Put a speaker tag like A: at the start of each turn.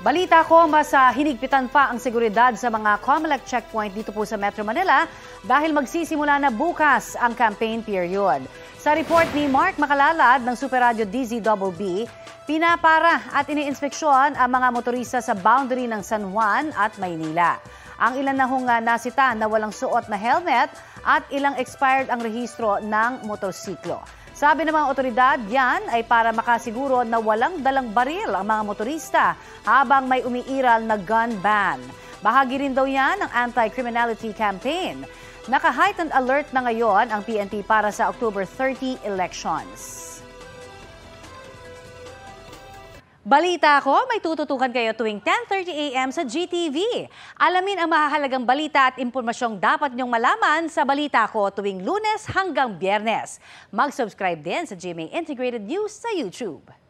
A: Balita ko, mas hinigpitan pa ang seguridad sa mga COMELEC checkpoint dito po sa Metro Manila dahil magsisimula na bukas ang campaign period. Sa report ni Mark Makalalad ng Super Radio DZBB, pinapara at iniinspeksyon ang mga motorista sa boundary ng San Juan at Maynila. Ang ilan na hong nasita na walang suot na helmet at ilang expired ang rehistro ng motorsiklo. Sabi ng mga otoridad, yan ay para makasiguro na walang dalang baril ang mga motorista habang may umiiral na gun ban. Bahagi rin daw yan ng anti-criminality campaign. Naka-heightened alert na ngayon ang PNP para sa October 30 elections. Balita ko, may tututukan kayo tuwing 10:30 a.m. sa GTV. Alamin ang mahahalagang balita at impormasyong dapat niyong malaman sa Balita Ko tuwing Lunes hanggang Biyernes. Mag-subscribe din sa GMA Integrated News sa YouTube.